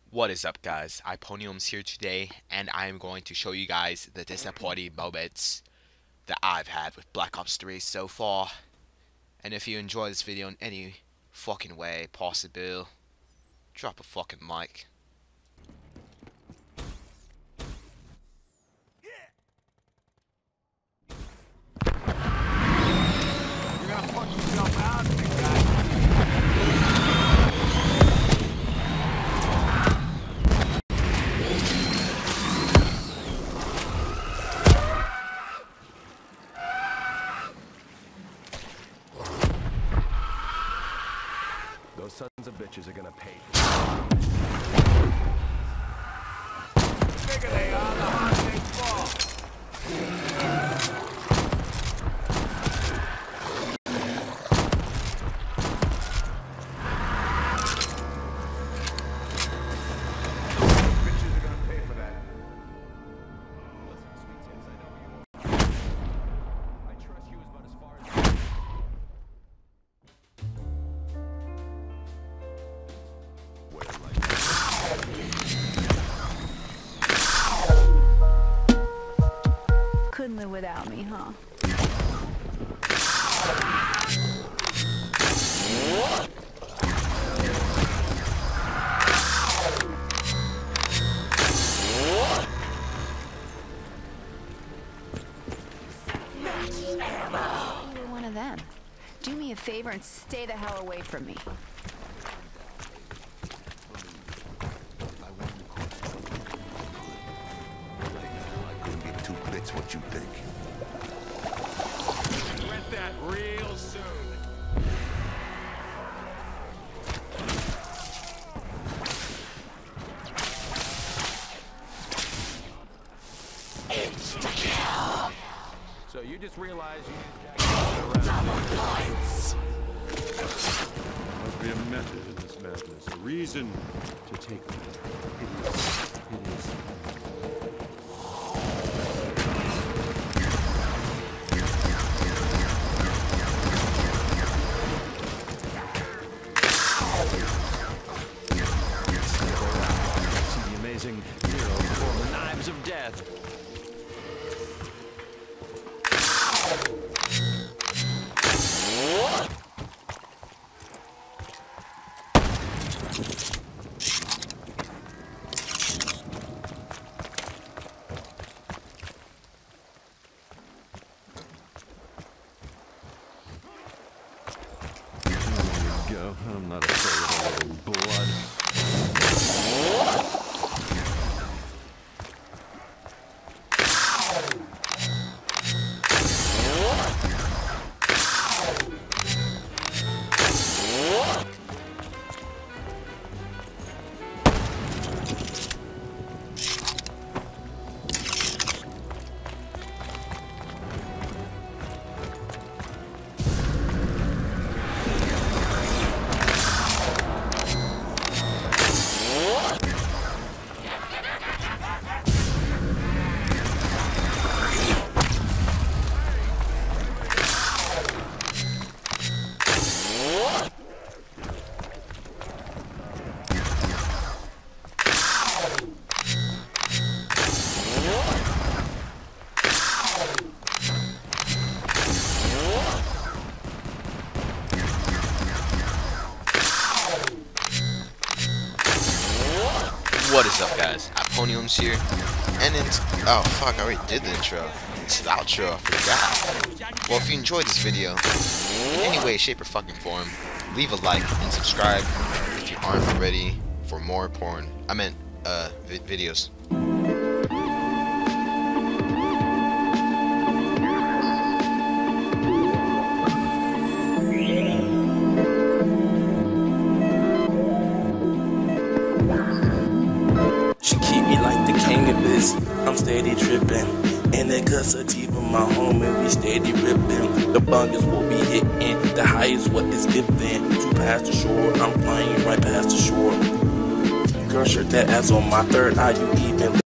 What is up, guys? iPonium's here today, and I am going to show you guys the disappointing moments that I've had with Black Ops 3 so far. And if you enjoy this video in any fucking way possible, drop a fucking like. You're gonna punch yourself out, big guy. Those sons of bitches are gonna pay. The bigger they are, the harder they fall. Bitches are gonna pay for that. Listen, sweet tits, I know who you are. I trust you as about as far as. Couldn't live without me, huh? You're one of them. Do me a favor and stay the hell away from me. I couldn't give two bits what you think. Regret that real soon. So you just realize you around. Must be a method in this madness, a reason to take them. Hideous. See the amazing hero before the knives of death. Go. I'm not afraid of a little blood. What is up, guys? iPonium's here, and oh fuck, I already did the intro. This is the outro, I forgot. Well, if you enjoyed this video, in any way, shape, or fucking form, leave a like and subscribe if you aren't already for more porn. I meant, videos. She keep me like the king of this. I'm steady dripping. And that cussativa, my homie, we steady ripping. The bungers will be hitting. The high is what is given. To past the shore, I'm flying right past the shore. Girl, shirt that ass on my third eye, you even.